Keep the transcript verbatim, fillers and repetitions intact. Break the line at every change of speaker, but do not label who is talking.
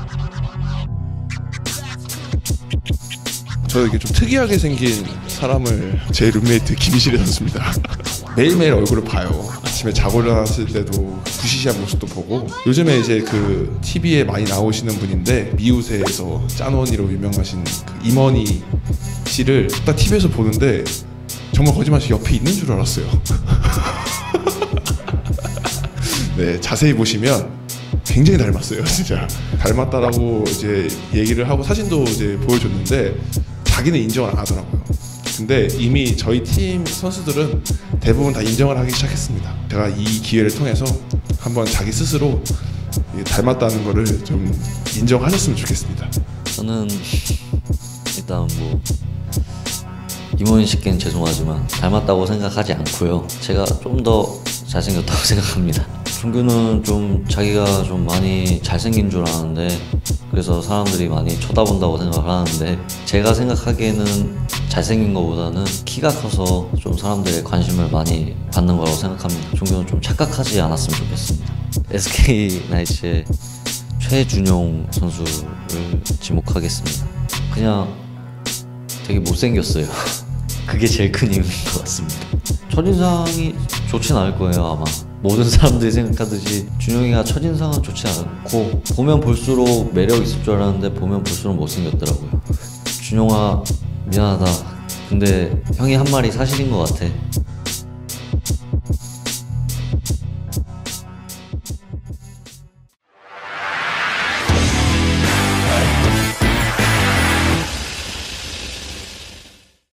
저 이렇게 좀 특이하게 생긴 사람을 제 룸메이트 김희실이 선수입니다. 매일매일 얼굴을 봐요. 아침에 자고 일어났을 때도 부시시한 모습도 보고, 요즘에 이제 그 티비에 많이 나오시는 분인데 미우새에서 짠원이로 유명하신 그 임원희 씨를 딱 티비에서 보는데 정말 거짓말없이 옆에 있는 줄 알았어요. 네, 자세히 보시면 굉장히 닮았어요. 진짜 닮았다라고 이제 얘기를 하고 사진도 이제 보여줬는데 자기는 인정을 안 하더라고요. 근데 이미 저희 팀 선수들은 대부분 다 인정을 하기 시작했습니다. 제가 이 기회를 통해서 한번 자기 스스로 닮았다는 거를 좀 인정하셨으면 좋겠습니다.
저는 일단 뭐 임원희 씨께는 죄송하지만 닮았다고 생각하지 않고요. 제가 좀 더 잘생겼다고 생각합니다. 종규는 좀 자기가 좀 많이 잘생긴 줄 아는데, 그래서 사람들이 많이 쳐다본다고 생각을 하는데, 제가 생각하기에는 잘생긴 것보다는 키가 커서 좀 사람들의 관심을 많이 받는 거라고 생각합니다. 종규는 좀 착각하지 않았으면 좋겠습니다. 에스케이 나이츠의 최준용 선수를 지목하겠습니다. 그냥 되게 못생겼어요. 그게 제일 큰 이유인 것 같습니다. 첫인상이 좋진 않을 거예요. 아마 모든 사람들이 생각하듯이 준용이가 첫인상은 좋지 않고, 보면 볼수록 매력 있을 줄 알았는데 보면 볼수록 못생겼더라고요. 준용아 미안하다. 근데 형이 한 말이 사실인 것 같아.